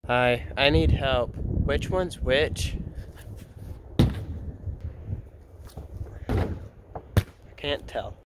Hi, I need help. Which one's which? I can't tell.